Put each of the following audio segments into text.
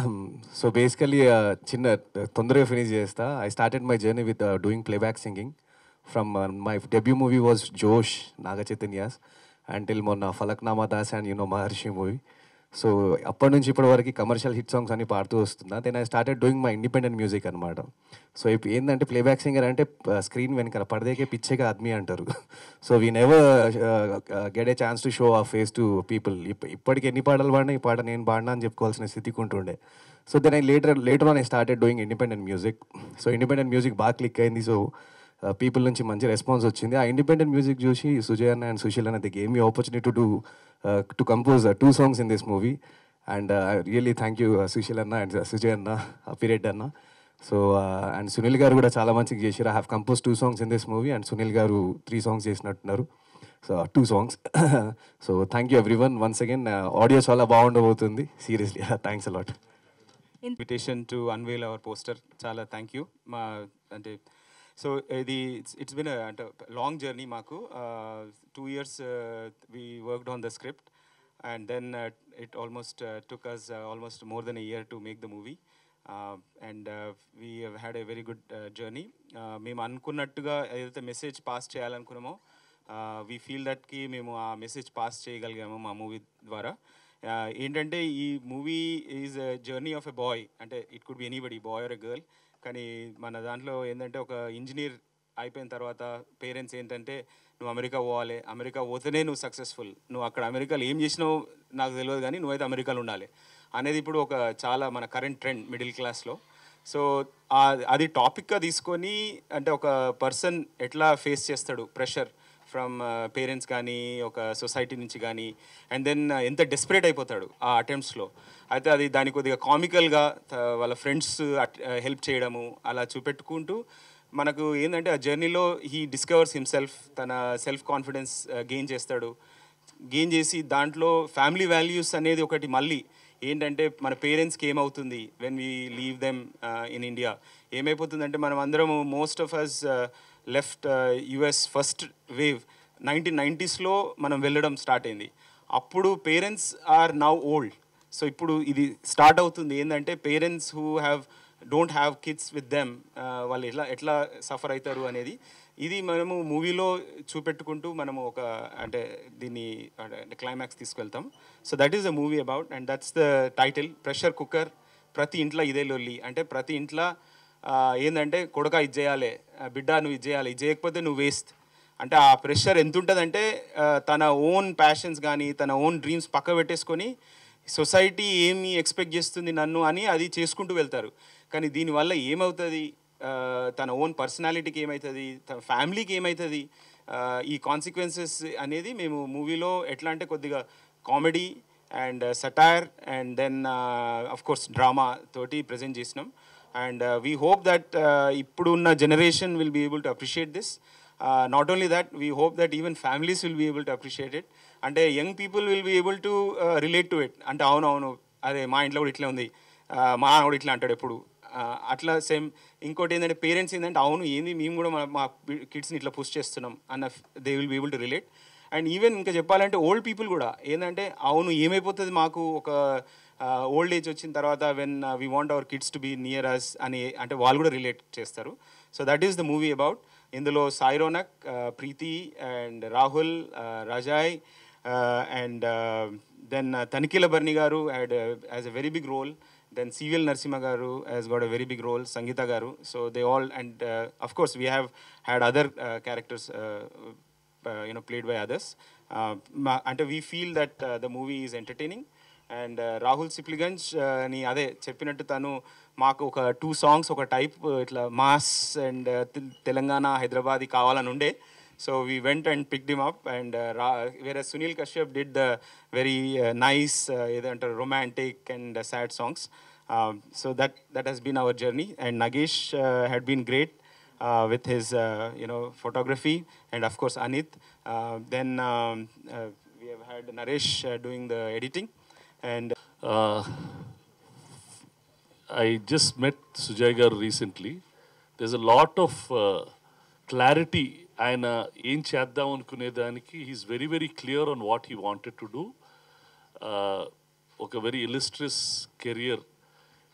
So basically, చిన్న తొందరగా finish చేస్తా. I started my journey with doing playback singing. From my debut movie was Josh, Naga Chaitanya's, until మొన్న Falaknuma Das and Maharshi movie. So అప్పటి నుంచి ఇప్పటి వరకు కమర్షియల్ హిట్ సాంగ్స్ అన్ని పాడుతూ వస్తున్నా. Then I started doing my independent music అనమాట. సో ఇప్పుడు ఏంటంటే ప్లేబ్యాక్ సింగర్ అంటే స్క్రీన్ వెనకాల పడదేకే పిచ్చేగా ఆద్మీ అంటారు. So we never get a chance to show a face to people. ఇప్పటికి ఎన్ని పాటలు పాడినా ఈ పాట నేను పాడినా అని చెప్పుకోవాల్సిన స్థితికి ఉంటుండే. So then I later on I started doing independent music. So independent music బాగా క్లిక్ అయింది. సో పీపుల్ నుంచి మంచి రెస్పాన్స్ వచ్చింది. ఆ ఇండిపెండెంట్ మ్యూజిక్ చూసి సుజయ్ అన్న అండ్ సుశీల్ అన్న they gave me opportunity to compose 2 songs in this movie. And I really thank you Sushil Anna and Sujay Anna, Piret Anna. So and Sunil garu kuda chaala manchiga chesira. I have composed 2 songs in this movie and Sunil garu 3 songs chesinattunnaru. So 2 songs. So thank you everyone once again. Audio chaala baagundabotundi seriously. Thanks a lot. Invitation to unveil our poster. Chaala thank you. Ante so it's been a long journey maku. 2 years we worked on the script, and then it almost took us almost more than a year to make the movie. And we have had a very good journey. మేము అనుకున్నట్టుగా ఏదైతే message pass చేయాలనుకున్నామో we feel దట్కి మేము ఆ message pass చేయగలిగాము మా movie ద్వారా. ఏంటంటే ఈ movie is a journey of a boy. అంటే it could be anybody, boy or a girl. కానీ మన దాంట్లో ఏంటంటే ఒక ఇంజనీర్ అయిపోయిన తర్వాత పేరెంట్స్ ఏంటంటే నువ్వు అమెరికా పోవాలి, అమెరికా పోతేనే నువ్వు సక్సెస్ఫుల్, నువ్వు అక్కడ అమెరికాలో ఏం చేసినావు నాకు తెలియదు కానీ నువ్వైతే అమెరికాలో ఉండాలి అనేది ఇప్పుడు ఒక చాలా మన కరెంట్ ట్రెండ్ మిడిల్ క్లాస్లో. సో అది టాపిక్గా తీసుకొని అంటే ఒక పర్సన్ ఎట్లా ఫేస్ చేస్తాడు ప్రెషర్ ఫ్రమ్ పేరెంట్స్ కానీ ఒక సొసైటీ నుంచి కానీ, అండ్ దెన్ ఎంత డెస్పరేట్ అయిపోతాడు ఆ అటెంప్ట్స్లో. అయితే అది దాని కొద్దిగా కామికల్గా వాళ్ళ ఫ్రెండ్స్ హెల్ప్ చేయడము అలా చూపెట్టుకుంటూ మనకు ఏంటంటే ఆ జర్నీలో హీ డిస్కవర్స్ హిమ్సెల్ఫ్, తన సెల్ఫ్ కాన్ఫిడెన్స్ గెయిన్ చేస్తాడు. గెయిన్ చేసి దాంట్లో ఫ్యామిలీ వాల్యూస్ అనేది ఒకటి మళ్ళీ ఏంటంటే మన పేరెంట్స్కి ఏమవుతుంది when we leave them in India, ఏమైపోతుందంటే మనం అందరము most of us left US first wave 1990sలో మనం వెళ్ళడం స్టార్ట్ అయింది. అప్పుడు parents are now old. So ఇప్పుడు ఇది స్టార్ట్ అవుతుంది ఏంటంటే parents who don't have kids with them వాళ్ళు ఎట్లా సఫర్ అవుతారు అనేది ఇది మనము మూవీలో చూపెట్టుకుంటూ మనము ఒక అంటే దీన్ని క్లైమాక్స్ తీసుకెళ్తాం. So that is the movie about, and that's the title. Pressure cooker. ప్రతి ఇంట్లో ఇదే లొల్లి. అంటే ప్రతి ఇంట్లో ఏంటంటే కొడుక ఇది చేయాలి, బిడ్డ నువ్వు ఇది చేయాలి, ఇది చేయకపోతే నువ్వు వేస్ట్. అంటే ఆ ప్రెషర్ ఎంత ఉంటుందంటే తన ఓన్ ప్యాషన్స్ కానీ తన ఓన్ డ్రీమ్స్ పక్క పెట్టేసుకొని సొసైటీ ఏమి ఎక్స్పెక్ట్ చేస్తుంది నన్ను అని అది చేసుకుంటూ వెళ్తారు. కానీ దీనివల్ల ఏమవుతుంది, తన ఓన్ పర్సనాలిటీకి ఏమవుతుంది, తన ఫ్యామిలీకి ఏమవుతుంది, ఈ కాన్సిక్వెన్సెస్ అనేది మేము మూవీలో ఎట్లా అంటే కొద్దిగా comedy and satire and then of course drama తోటి ప్రజెంట్ చేసినాం. అండ్ వీ హోప్ దట్ ఇప్పుడున్న generation will be able to appreciate this. Not only that, we hope that even families will be able to appreciate it. అంటే young people will be able to relate to it. అంటే అవును అదే మా ఇంట్లో కూడా ఇట్లా ఉంది, మా నాన్న కూడా ఇట్లా అంటాడు ఎప్పుడు, అట్లా సేమ్. ఇంకోటి ఏంటంటే పేరెంట్స్ ఏంటంటే అవును ఏంది మేము కూడా మా కిడ్స్ని ఇట్లా పుష్ చేస్తున్నాం అన్న they will be able to relate. And even ఇంకా చెప్పాలంటే ఓల్డ్ పీపుల్ కూడా ఏంటంటే అవును ఏమైపోతుంది మాకు ఒక ఓల్డ్ ఏజ్ వచ్చిన తర్వాత when we want our kids to be near us అని అంటే వాళ్ళు కూడా రిలేట్ చేస్తారు. So that is the movie about. ఇందులో Sai Ronak, Preethi and Rahul, Rajai and then Tanikella Bharani గారు has a very big role. Then CVL Narasimha garu has got a very big role, Sangeeta garu. So they all, and of course we have had other characters played by others. And we feel that the movie is entertaining. And Rahul Sipliganj ni ade cheppinattu tanu maaku oka 2 songs oka type itla mass and Telangana Hyderabadi kavalani unde. So we went and picked him up, and whereas Sunil Kashyap did the very nice romantic and sad songs. So that has been our journey, and Nagesh had been great with his photography, and of course Anit. Then we have had Naresh doing the editing, and I just met Sujay garu recently. There's a lot of clarity. ఆయన ఏం చేద్దాం అనుకునే దానికి he's very very clear on what he wanted to do. ఒక very illustrious career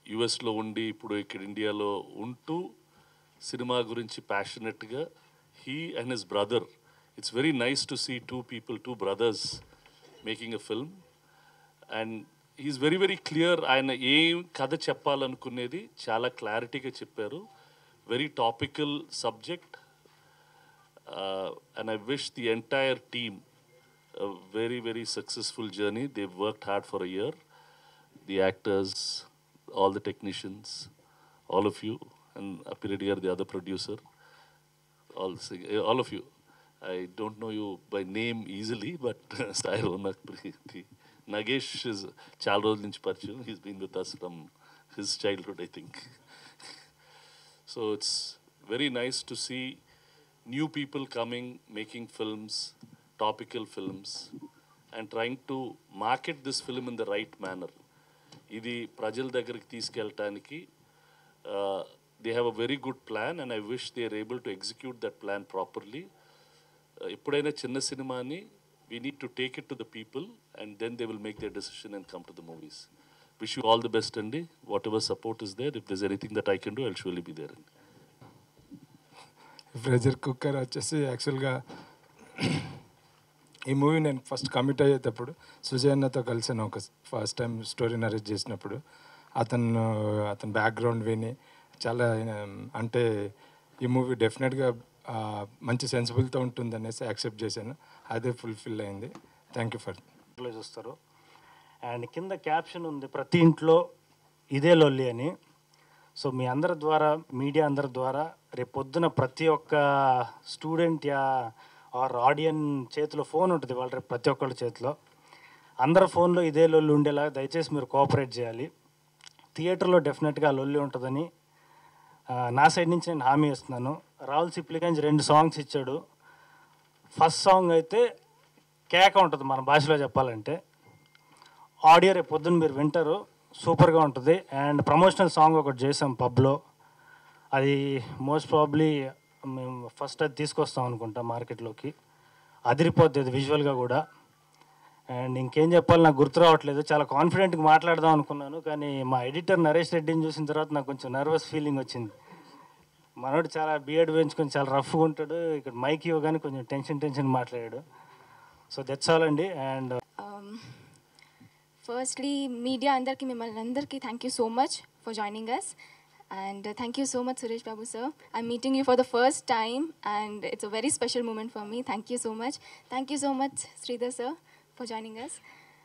యుఎస్లో ఉండి ఇప్పుడు ఇక్కడ ఇండియాలో ఉంటూ సినిమా గురించి ప్యాషనెట్గా he and his brother, it's very nice to see two brothers making a film. And is very very clear. ఆయన ఏం కథ చెప్పాలనుకునేది చాలా క్లారిటీగా చెప్పారు. Very topical subject. And I wish the entire team a very, very successful journey. They've worked hard for a year. The actors, all the technicians, all of you, and Apiridigar, the other producer, all of you. I don't know you by name easily, but Sai Ronak, Preeti. Nagesh is చాలా రోజుల నుంచి పరిచయం. He's been with us from his childhood, I think. So it's very nice to see new people coming, making films, topical films, and trying to market this film in the right manner. ఇది ప్రజల దగ్గరికి తీసుకెళ్ళటానికి they have a very good plan, and I wish they are able to execute that plan properly. ఎప్పుడైనా చిన్న సినిమాని we need to take it to the people, and then they will make their decision and come to the movies. Wish you all the best, Andy. Whatever support is there, if there's anything that I can do, I'll surely be there. Pressure cooker వచ్చేసి యాక్చువల్గా ఈ movie నేను first commit అయ్యేటప్పుడు సుజయ్ అన్నతో కలిసాను. ఒక first time story narrate చేసినప్పుడు అతని background విని చాలా అంటే ఈ మూవీ డెఫినెట్గా మంచి సెన్సిబుల్తో ఉంటుంది అనేసి యాక్సెప్ట్ చేశాను. అదే ఫుల్ఫిల్ అయింది. థ్యాంక్ యూ ఫర్ చూస్తారు. అండ్ కింద క్యాప్షన్ ఉంది, ప్రతి ఇంట్లో ఇదే లొల్లి అని. సో మీ అందరి ద్వారా, మీడియా అందరి ద్వారా రేపు పొద్దున ప్రతి ఒక్క స్టూడెంట్ ఆర్ ఆడియన్ చేతిలో ఫోన్ ఉంటుంది, వాళ్ళు రేపు ప్రతి ఒక్కళ్ళ చేతిలో అందరి ఫోన్లో ఇదే లొల్లి ఉండేలా దయచేసి మీరు కోఆపరేట్ చేయాలి. థియేటర్లో డెఫినెట్గా లొల్లి ఉంటుందని నా సైడ్ నుంచి నేను హామీ ఇస్తున్నాను. రాహుల్ సిప్లిగంజ్ 2 సాంగ్స్ ఇచ్చాడు. ఫస్ట్ సాంగ్ అయితే కేక ఉంటుంది మన భాషలో చెప్పాలంటే. ఆడియో రేపు పొద్దున్న మీరు వింటారు, సూపర్గా ఉంటుంది. అండ్ ప్రమోషనల్ సాంగ్ ఒకటి చేసాం పబ్లో, అది మోస్ట్ ప్రాబ్లీ మేము ఫస్ట్ అది తీసుకొస్తాం అనుకుంటా మార్కెట్లోకి. అదిరిపోద్ది అది విజువల్గా కూడా. అండ్ ఇంకేం చెప్పాలి నాకు గుర్తు రావట్లేదు. చాలా కాన్ఫిడెంట్గా మాట్లాడదాం అనుకున్నాను, కానీ మా ఎడిటర్ నరేష్ రెడ్డిని చూసిన తర్వాత నాకు కొంచెం నర్వస్ ఫీలింగ్ వచ్చింది. మనోడు చాలా బియర్డ్ వేయించుకొని చాలా రఫ్గా ఉంటాడు, ఇక్కడ మైక్ ఇవ్వగానే కొంచెం టెన్షన్ మాట్లాడాడు. సో దట్స్ ఆల్ అండి. అండ్ ఫస్ట్లీ మీడియా అందరికీ, మిమ్మల్ని అందరికీ thank you so much for joining us. And thank you so much, Suresh Babu sir. I'm meeting you for the first time, and it's a very special moment for me. Thank you so much. Thank you so much, Sridhar sir, for joining us.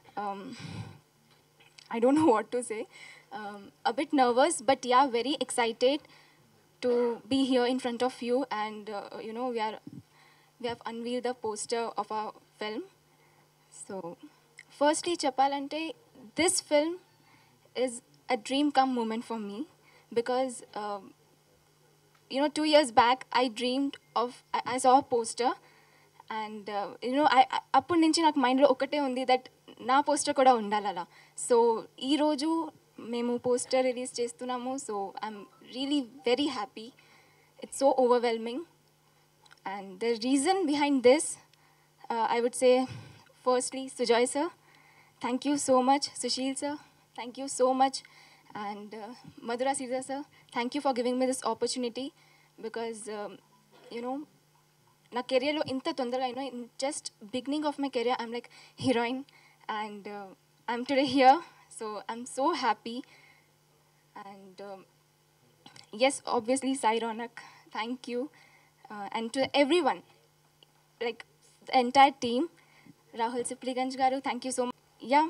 I don't know what to say. A bit nervous, but yeah, very excited to be here in front of you. And you know, we have unveiled the poster of our film. So, firstly, Chapalante, this film is a dream come moment for me. Because, you know, 2 years back, I dreamed of, I saw a poster, and, you know, అప్పటి నుంచి నాకు మైండ్లో ఒకటే ఉంది that నా poster కూడా ఉండాలలా. So ఈరోజు మేము పోస్టర్ రిలీజ్ చేస్తున్నాము. So I'm really very happy. It's so overwhelming. And the reason behind this, I would say, firstly, Sujay sir, thank you so much. Sushil sir, thank you so much. And Madhura Sridhar sir, thank you for giving me this opportunity, because you know, na career lo inta tondara, you know, in just beginning of my career, I'm like heroine, and I'm today here, so I'm so happy. And yes, obviously Sai Ronak, thank you, and to everyone, like the entire team, Rahul Sipliganj garu, thank you so much. Yeah,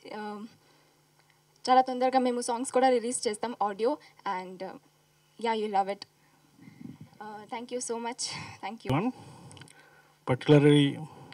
చాలా తొందరగా మేము songs కూడా release చేస్తాం audio. And yeah, you love it. Thank you so much. Thank you. Particularly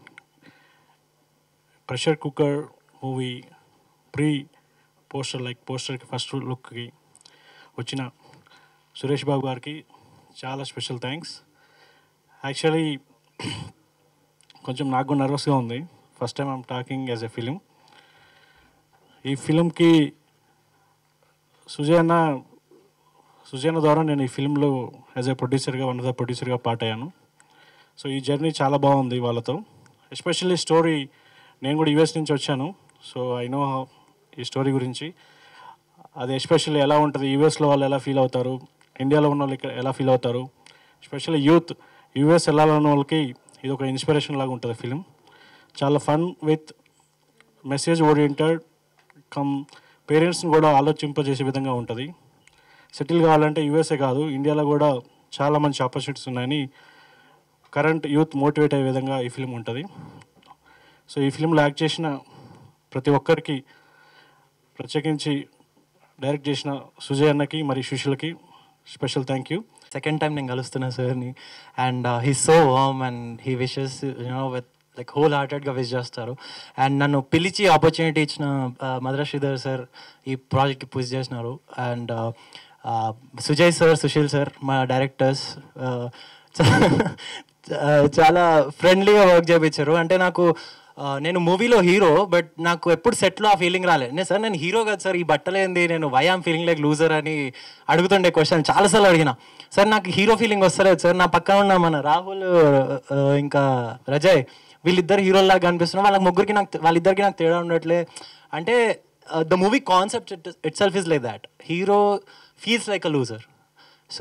pressure cooker movie pre పోస్టర్కి first లుక్కి వచ్చిన సురేష్ బాబు గారికి చాలా స్పెషల్ థ్యాంక్స్. యాక్చువల్లీ కొంచెం నాకు నర్వస్గా ఉంది. First time I'm talking as a film. ఈ ఫిలింకి సుజయ్ అన్న ద్వారా నేను ఈ ఫిలింలో యాజ్ ఎ ప్రొడ్యూసర్గా, వన్ ఆఫ్ ద ప్రొడ్యూసర్గా పార్ట్ అయ్యాను. సో ఈ జర్నీ చాలా బాగుంది వాళ్ళతో. ఎస్పెషల్లీ స్టోరీ, నేను కూడా యూఎస్ నుంచి వచ్చాను, సో ఐ నో ఈ స్టోరీ గురించి. అది ఎస్పెషల్లీ ఎలా ఉంటుంది, యూఎస్లో వాళ్ళు ఎలా ఫీల్ అవుతారు, ఇండియాలో ఉన్న వాళ్ళు ఇక్కడ ఎలా ఫీల్ అవుతారు, ఎస్పెషల్లీ యూత్ యూఎస్ వెళ్ళాలన్న వాళ్ళకి ఇది ఒక ఇన్స్పిరేషన్ లాగా ఉంటుంది ఫిలిం. చాలా fun with message oriented cum పేరెంట్స్ని కూడా ఆలోచింపజేసే విధంగా ఉంటుంది. సెటిల్ కావాలంటే యూఎస్ఏ కాదు, ఇండియాలో కూడా చాలా మంచి ఆపర్చునిటీస్ ఉన్నాయని కరెంట్ యూత్ మోటివేట్ అయ్యే విధంగా ఈ ఫిలిం ఉంటుంది. సో ఈ ఫిలింలో యాక్ట్ చేసిన ప్రతి ఒక్కరికి, ప్రత్యేకించి డైరెక్ట్ చేసిన సుజయ్ అన్నకి మరియు సుశీల్కి special thank you. Second time నేను కలుస్తున్నా సార్ని, and he so warm and he wishes with like whole హార్టెడ్గా విష్ చేస్తారు. అండ్ నన్ను పిలిచి ఆపర్చునిటీ ఇచ్చిన మధుర శ్రీధర్ సార్ ఈ ప్రాజెక్ట్కి పుష్ చేసినారు. And Sujay sir, Sushil sir మా డైరెక్టర్స్ చాలా ఫ్రెండ్లీగా వర్క్ చేయించారు. అంటే నాకు నేను మూవీలో హీరో, బట్ నాకు ఎప్పుడు సెట్లో ఆ ఫీలింగ్ రాలేదు. సార్ నేను హీరో కదా సార్, ఈ బట్టలేంది, నేను why am feeling like loser అని అడుగుతుండే క్వశ్చన్ చాలాసార్లు అడిగిన. సార్ నాకు హీరో ఫీలింగ్ వస్తలేదు సార్, నా పక్కన ఉన్న మన రాహుల్ ఇంకా రజయ్ వీళ్ళిద్దరు హీరోలాగా కనిపిస్తున్నారు, వాళ్ళిద్దరికి నాకు తేడా ఉండట్లే. అంటే the movie concept itself is like that, hero feels like a loser. So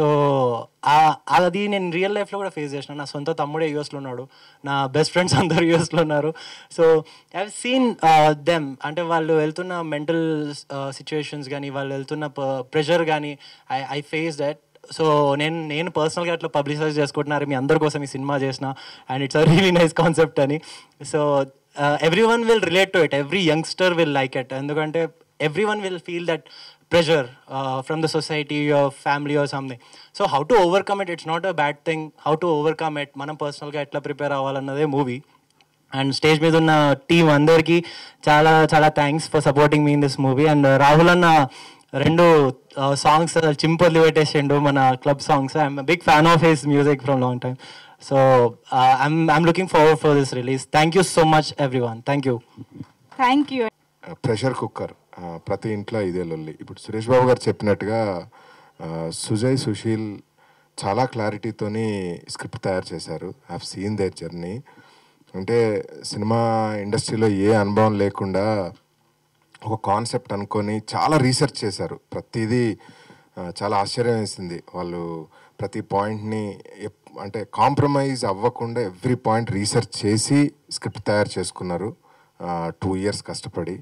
అది నేను రియల్ లైఫ్లో కూడా ఫేస్ చేసిన. నా సొంత తమ్ముడే యూఎస్లో ఉన్నాడు, నా బెస్ట్ ఫ్రెండ్స్ అందరూ యూఎస్లో ఉన్నారు. So I have seen them, అంటే వాళ్ళు వెళ్తున్న మెంటల్ సిచ్యువేషన్స్ కానీ, వాళ్ళు వెళ్తున్న ప్రెషర్ కానీ ఐ ఫేస్ దట్. సో నేను పర్సనల్గా అట్లా పబ్లిసైజ్ చేసుకుంటున్నారు మీ అందరి కోసం ఈ సినిమా చేసిన, and it's a really nice concept అని. So everyone will relate to it, every youngster will like it, ఎందుకంటే everyone will feel that pressure from the society or family or something. So how to overcome it, it's not a bad thing. How to overcome it, మనం పర్సనల్గా ఎట్లా prepare అవ్వాలన్నదే movie. And stage మీద ఉన్న team అందరికీ చాలా చాలా thanks for supporting me in this movie. And Rahul అన్న 2 సాంగ్స్ చింపర్లు పెట్టేసిండు, మన club songs. I'm big fan of his music from long time. So I'm looking forward for this release. Thank you so much everyone. Thank you. Thank you. Pressure cooker ప్రతి ఇంట్లో ఇదే లొల్లి. ఇప్పుడు సురేష్ బాబు గారు చెప్పినట్టుగా సుజయ్, సుశీల్ చాలా క్లారిటీతోని స్క్రిప్ట్ తయారు చేశారు. I have seen their journey. అంటే సినిమా ఇండస్ట్రీలో ఏ అనుభవం లేకుండా ఒక కాన్సెప్ట్ అనుకొని చాలా రీసెర్చ్ చేశారు. ప్రతిదీ చాలా ఆశ్చర్యం వేసింది. వాళ్ళు ప్రతి పాయింట్ని అంటే కాంప్రమైజ్ అవ్వకుండా ఎవ్రీ పాయింట్ రీసెర్చ్ చేసి స్క్రిప్ట్ తయారు చేసుకున్నారు 2 years కష్టపడి.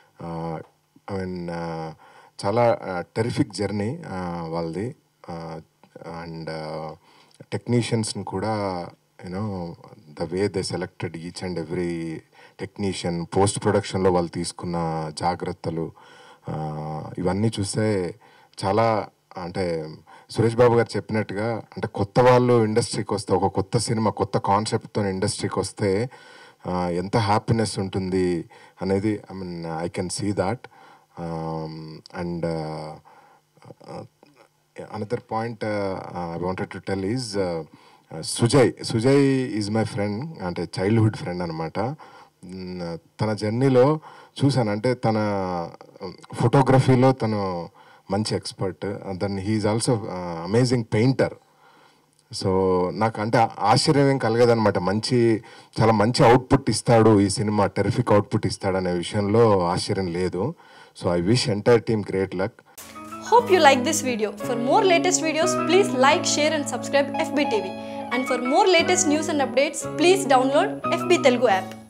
ఐ మీన్ చాలా టెరిఫిక్ జర్నీ వాళ్ళది. అండ్ టెక్నీషియన్స్ని కూడా you know the way they selected each and every technician, post ప్రొడక్షన్లో వాళ్ళు తీసుకున్న జాగ్రత్తలు, ఇవన్నీ చూస్తే చాలా, అంటే సురేష్ బాబు గారు చెప్పినట్టుగా అంటే కొత్త వాళ్ళు ఇండస్ట్రీకి వస్తే, ఒక కొత్త సినిమా కొత్త కాన్సెప్ట్తో ఇండస్ట్రీకి వస్తే ఎంత హ్యాపీనెస్ ఉంటుంది అనేది I mean I can see that. And another point I wanted to tell is Sujay is my friend, అంటే చైల్డ్హుడ్ ఫ్రెండ్ అనమాట. తన జర్నీలో చూశాను, అంటే తన ఫోటోగ్రఫీలో తను మంచి expert. Then he's also amazing painter. So నాకు అంటే ఆశ్చర్యం ఏం కలగదనమాట. చాలా మంచి అవుట్పుట్ ఇస్తాడు ఈ సినిమా, టెరిఫిక్ అవుట్పుట్ ఇస్తాడు అనే విషయంలో ఆశ్చర్యం లేదు. So I wish entire team great luck. Hope you like this video. For more latest videos, please like, share and subscribe FB TV. And for more latest news and updates, please download FB Telugu app.